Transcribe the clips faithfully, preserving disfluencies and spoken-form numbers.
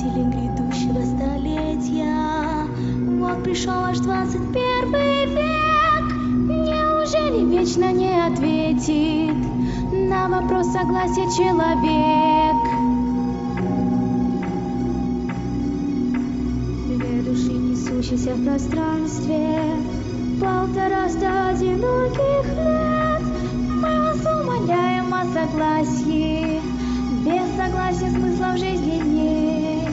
свидетели грядущего столетия. Вот пришел аж двадцать первый век. Неужели вечно не ответит на вопрос согласия человек? Две души, несущиеся в пространстве, полтораста одиноких лет. Мы вас умоляем о согласии, без согласия смысла в жизни нет.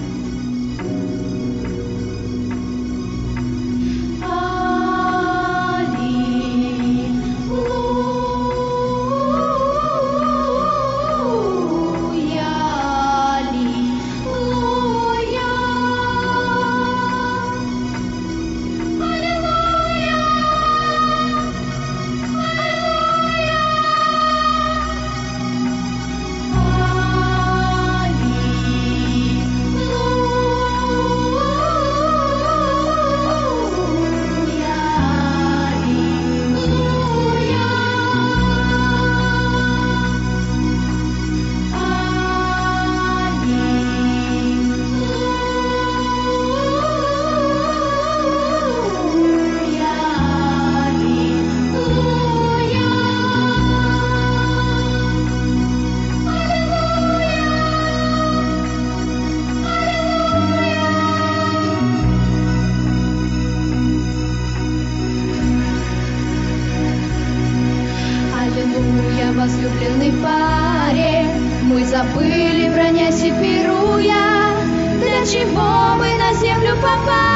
Возлюбленной паре мы забыли, бронясь и пируя, для чего мы на землю попали.